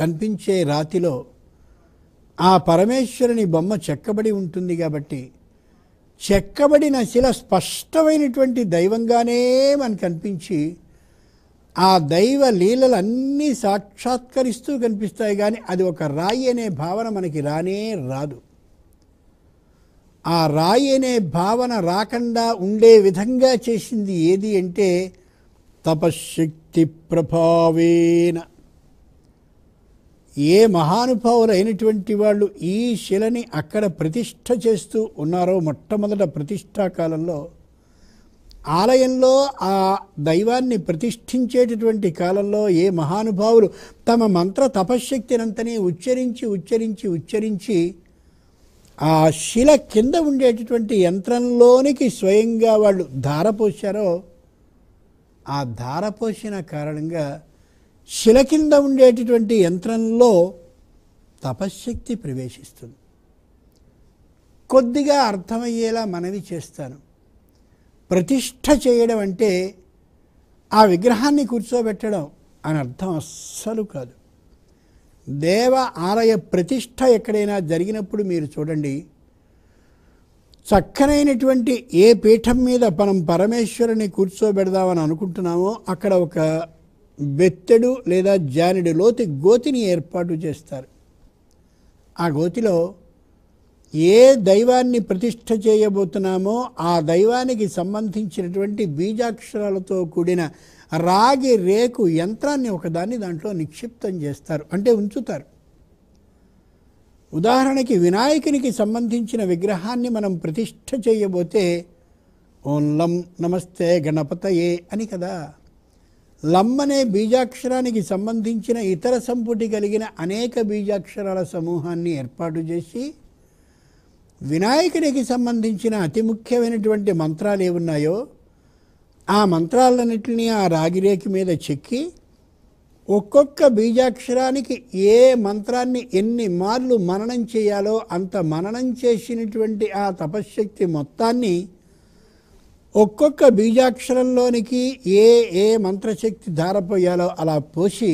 కనిపించే రాతిలో ఆ పరమేశ్వరుని బొమ్మ చెక్కబడి ఉంటుంది కాబట్టి చెక్కబడిన శిల స్పష్టమైనటువంటి దైవంగానే మనకు కనిపించి ఆ దైవ లీలలన్నీ సాక్షాత్కరిస్తూ కనిపిస్తాయి. కానీ అది ఒక రాయి అనే భావన మనకి రానే రాదు. ఆ రాయి అనే భావన రాకుండా ఉండే విధంగా చేసింది ఏది అంటే తపశ్శక్తి ప్రభావేన. ఏ మహానుభావులు అయినటువంటి వాళ్ళు ఈ శిలని అక్కడ ప్రతిష్ఠ చేస్తూ ఉన్నారో, మొట్టమొదట ప్రతిష్ఠా కాలంలో ఆలయంలో ఆ దైవాన్ని ప్రతిష్ఠించేటటువంటి కాలంలో ఏ మహానుభావులు తమ మంత్ర తపశ్శక్తినంతనే ఉచ్చరించి ఆ శిల కింద ఉండేటటువంటి యంత్రంలోనికి స్వయంగా వాళ్ళు ధారపోశారో, ఆ ధారపోసిన కారణంగా శిల కింద ఉండేటటువంటి యంత్రంలో తపశ్శక్తి ప్రవేశిస్తుంది. కొద్దిగా అర్థమయ్యేలా మనవి చేస్తాను. ప్రతిష్ఠ చేయడం అంటే ఆ విగ్రహాన్ని కూర్చోబెట్టడం అని అర్థం అస్సలు కాదు. దేవ ఆలయ ప్రతిష్ఠ ఎక్కడైనా జరిగినప్పుడు మీరు చూడండి, చక్కనైనటువంటి ఏ పీఠం మీద మనం పరమేశ్వరుని కూర్చోబెడదామని అనుకుంటున్నామో అక్కడ ఒక బెత్తెడు లేదా జానెడు లోతు గోతిని ఏర్పాటు చేస్తారు. ఆ గోతిలో ఏ దైవాన్ని ప్రతిష్ఠ చేయబోతున్నామో ఆ దైవానికి సంబంధించినటువంటి బీజాక్షరాలతో కూడిన రాగి రేకు యంత్రాన్ని ఒకదాన్ని దాంట్లో నిక్షిప్తం చేస్తారు, అంటే ఉంచుతారు. ఉదాహరణకి వినాయకునికి సంబంధించిన విగ్రహాన్ని మనం ప్రతిష్ఠ చేయబోతే ఓం లం నమస్తే గణపతయే అని కదా. లం అనే బీజాక్షరానికి సంబంధించిన ఇతర సంపుటి కలిగిన అనేక బీజాక్షరాల సమూహాన్ని ఏర్పాటు చేసి వినాయకునికి సంబంధించిన అతి ముఖ్యమైనటువంటి మంత్రాలు ఏమున్నాయో ఆ మంత్రాలన్నింటినీ ఆ రాగిరేకి మీద చెక్కి ఒక్కొక్క బీజాక్షరానికి ఏ మంత్రాన్ని ఎన్ని మార్లు మననం చేయాలో అంత మననం చేసినటువంటి ఆ తపశ్శక్తి మొత్తాన్ని ఒక్కొక్క బీజాక్షరంలోనికి ఏ ఏ మంత్రశక్తి ధారపోయాలో అలా పోసి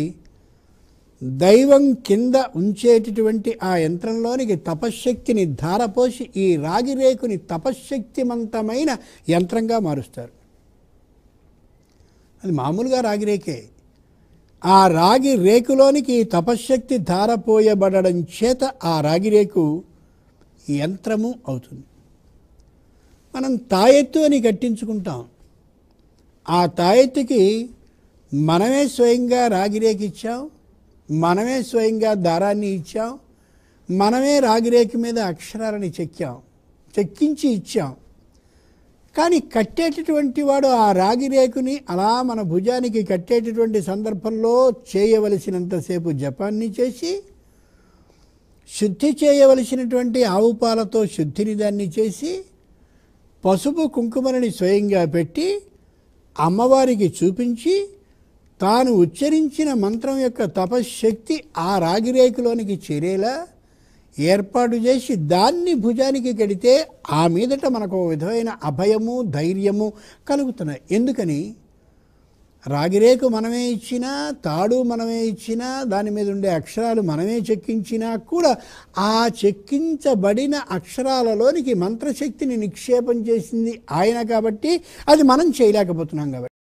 దైవం కింద ఉంచేటటువంటి ఆ యంత్రంలోనికి తపశ్శక్తిని ధారపోసి ఈ రాగిరేకుని తపశ్శక్తిమంతమైన యంత్రంగా మారుస్తారు. అది మామూలుగా రాగిరేకే. ఆ రాగి రేకులోనికి తపశ్శక్తి ధారపోయబడడం చేత ఆ రాగిరేకు యంత్రము అవుతుంది. మనం తాయెత్తు అని కట్టించుకుంటాం. ఆ తాయెత్తుకి మనమే స్వయంగా రాగిరేకి ఇచ్చాం, మనమే స్వయంగా దారాన్ని ఇచ్చాం, మనమే రాగిరేకి మీద అక్షరాలని చెక్కించి ఇచ్చాం. కానీ కట్టేటటువంటి వాడు ఆ రాగిరేకుని అలా మన భుజానికి కట్టేటటువంటి సందర్భంలో చేయవలసినంతసేపు జపాన్ని చేసి, శుద్ధి చేయవలసినటువంటి ఆవు పాలతో శుద్ధిని దాన్ని చేసి, పసుపు కుంకుమలని స్వయంగా పెట్టి అమ్మవారికి చూపించి తాను ఉచ్చరించిన మంత్రం యొక్క తపశ్శక్తి ఆ రాగిరేకులోనికి చేరేలా ఏర్పాటు చేసి దాన్ని భుజానికి కడితే ఆ మీదట మనకు ఒక విధమైన అభయము ధైర్యము కలుగుతున్నాయి. ఎందుకని రాగిరేకు మనమే ఇచ్చినా, తాడు మనమే ఇచ్చినా, దాని మీద ఉండే అక్షరాలు మనమే చెక్కించినా కూడా ఆ చెక్కించబడిన అక్షరాలలోనికి మంత్రశక్తిని నిక్షేపం చేసింది ఆయన కాబట్టి అది మనం చేయలేకపోతున్నాం కాబట్టి